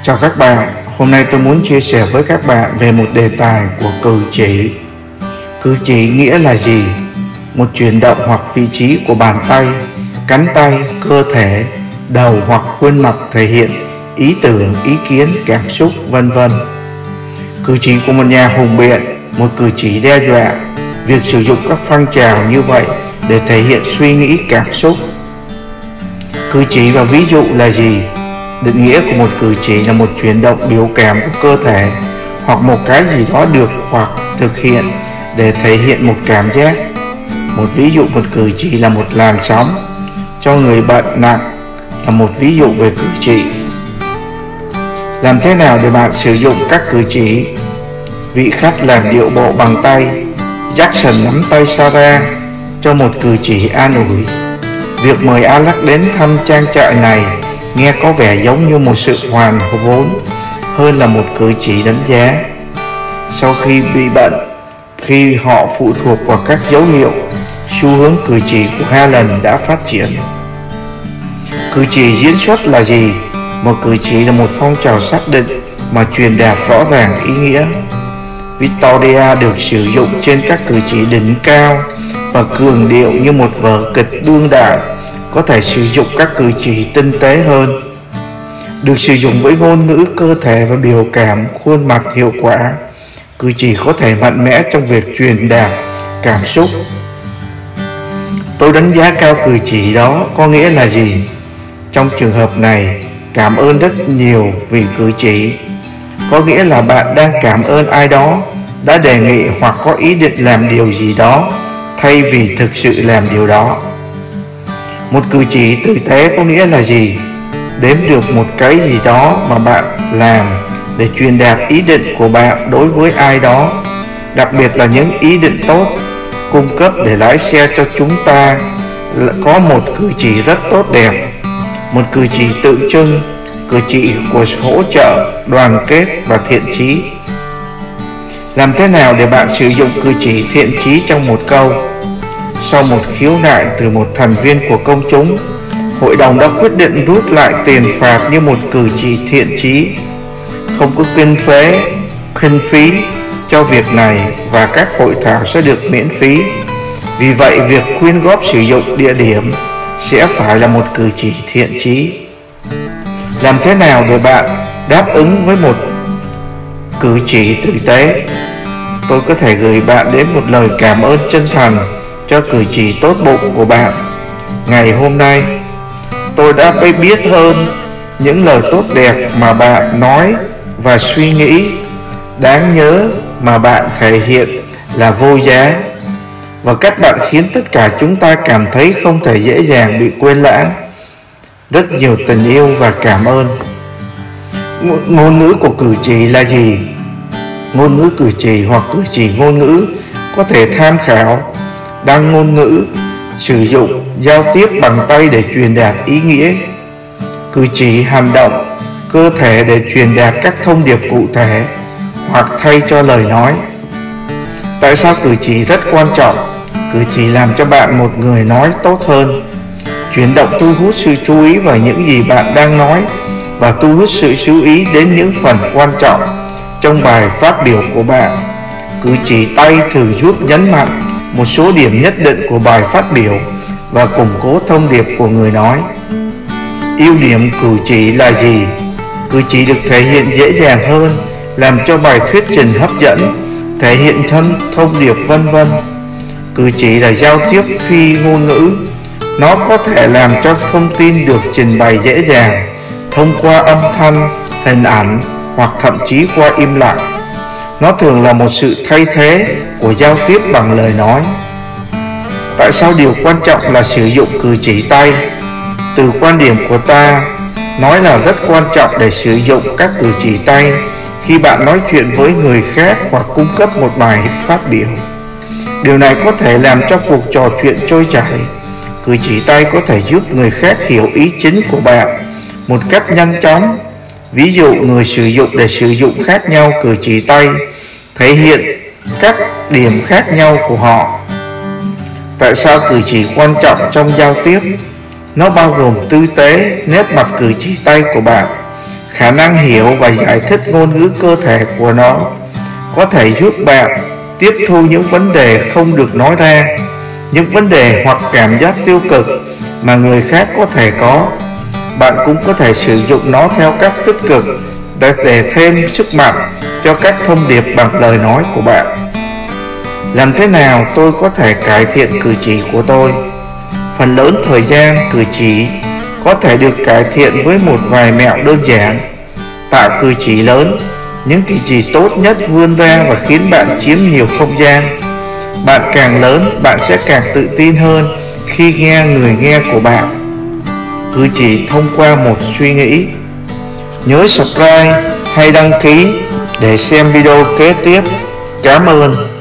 Chào các bạn, hôm nay tôi muốn chia sẻ với các bạn về một đề tài của cử chỉ. Cử chỉ nghĩa là gì? Một chuyển động hoặc vị trí của bàn tay, cánh tay, cơ thể, đầu hoặc khuôn mặt thể hiện ý tưởng, ý kiến, cảm xúc, vân vân. Cử chỉ của một nhà hùng biện, một cử chỉ đe dọa. Việc sử dụng các phong trào như vậy để thể hiện suy nghĩ, cảm xúc. Cử chỉ và ví dụ là gì? Định nghĩa của một cử chỉ là một chuyển động biểu cảm của cơ thể hoặc một cái gì đó được hoặc thực hiện để thể hiện một cảm giác. Một ví dụ một cử chỉ là một làn sóng. Cho người bệnh nặng là một ví dụ về cử chỉ. Làm thế nào để bạn sử dụng các cử chỉ? Vị khách làm điệu bộ bằng tay, Jackson nắm tay Sarah cho một cử chỉ an ủi. Việc mời Alex đến thăm trang trại này nghe có vẻ giống như một sự hoàn vốn hơn là một cử chỉ đánh giá. Sau khi bị bệnh, khi họ phụ thuộc vào các dấu hiệu, xu hướng cử chỉ của Helen đã phát triển. Cử chỉ diễn xuất là gì? Một cử chỉ là một phong trào xác định mà truyền đạt rõ ràng ý nghĩa. Victoria được sử dụng trên các cử chỉ đỉnh cao và cường điệu như một vở kịch đương đại, có thể sử dụng các cử chỉ tinh tế hơn. Được sử dụng với ngôn ngữ cơ thể và biểu cảm khuôn mặt hiệu quả, cử chỉ có thể mạnh mẽ trong việc truyền đạt cảm xúc. Tôi đánh giá cao cử chỉ đó có nghĩa là gì? Trong trường hợp này, cảm ơn rất nhiều vì cử chỉ có nghĩa là bạn đang cảm ơn ai đó đã đề nghị hoặc có ý định làm điều gì đó thay vì thực sự làm điều đó. Một cử chỉ tử tế có nghĩa là gì? Đếm được một cái gì đó mà bạn làm để truyền đạt ý định của bạn đối với ai đó, đặc biệt là những ý định tốt. Cung cấp để lái xe cho chúng ta có một cử chỉ rất tốt đẹp. Một cử chỉ tượng trưng, cử chỉ của hỗ trợ, đoàn kết và thiện chí. Làm thế nào để bạn sử dụng cử chỉ thiện chí trong một câu? Sau một khiếu nại từ một thành viên của công chúng, hội đồng đã quyết định rút lại tiền phạt như một cử chỉ thiện chí. Không có kinh phí cho việc này và các hội thảo sẽ được miễn phí. Vì vậy, việc quyên góp sử dụng địa điểm sẽ phải là một cử chỉ thiện chí. Làm thế nào để bạn đáp ứng với một cử chỉ tử tế? Tôi có thể gửi bạn đến một lời cảm ơn chân thành cho cử chỉ tốt bụng của bạn. Ngày hôm nay, tôi đã biết hơn những lời tốt đẹp mà bạn nói và suy nghĩ đáng nhớ mà bạn thể hiện là vô giá, và cách bạn khiến tất cả chúng ta cảm thấy không thể dễ dàng bị quên lãng. Rất nhiều tình yêu và cảm ơn. Ngôn ngữ của cử chỉ là gì? Ngôn ngữ cử chỉ hoặc cử chỉ ngôn ngữ có thể tham khảo, đăng ngôn ngữ, sử dụng, giao tiếp bằng tay để truyền đạt ý nghĩa. Cử chỉ hành động, cơ thể để truyền đạt các thông điệp cụ thể hoặc thay cho lời nói. Tại sao cử chỉ rất quan trọng? Cử chỉ làm cho bạn một người nói tốt hơn. Chuyển động thu hút sự chú ý vào những gì bạn đang nói và thu hút sự chú ý đến những phần quan trọng trong bài phát biểu của bạn. Cử chỉ tay thường giúp nhấn mạnh một số điểm nhất định của bài phát biểu và củng cố thông điệp của người nói. Ưu điểm cử chỉ là gì? Cử chỉ được thể hiện dễ dàng hơn, làm cho bài thuyết trình hấp dẫn, thể hiện thông điệp vân vân. Cử chỉ là giao tiếp phi ngôn ngữ. Nó có thể làm cho thông tin được trình bày dễ dàng thông qua âm thanh, hình ảnh hoặc thậm chí qua im lặng. Nó thường là một sự thay thế của giao tiếp bằng lời nói. Tại sao điều quan trọng là sử dụng cử chỉ tay? Từ quan điểm của ta, nói là rất quan trọng để sử dụng các cử chỉ tay khi bạn nói chuyện với người khác hoặc cung cấp một bài phát biểu. Điều này có thể làm cho cuộc trò chuyện trôi chảy. Cử chỉ tay có thể giúp người khác hiểu ý chính của bạn một cách nhanh chóng. Ví dụ, người sử dụng để sử dụng khác nhau cử chỉ tay thể hiện các điểm khác nhau của họ. Tại sao cử chỉ quan trọng trong giao tiếp? Nó bao gồm tư tế, nét mặt cử chỉ tay của bạn, Khả năng hiểu và giải thích ngôn ngữ cơ thể của nó có thể giúp bạn tiếp thu những vấn đề không được nói ra, những vấn đề hoặc cảm giác tiêu cực mà người khác có thể có. Bạn cũng có thể sử dụng nó theo cách tích cực để thêm sức mạnh cho các thông điệp bằng lời nói của bạn. Làm thế nào tôi có thể cải thiện cử chỉ của tôi? Phần lớn thời gian, cử chỉ có thể được cải thiện với một vài mẹo đơn giản. Tạo cử chỉ lớn. Những cử chỉ tốt nhất vươn ra và khiến bạn chiếm nhiều không gian. Bạn càng lớn, bạn sẽ càng tự tin hơn khi nghe người nghe của bạn. Cử chỉ thông qua một suy nghĩ. Nhớ subscribe hay đăng ký để xem video kế tiếp. Cảm ơn.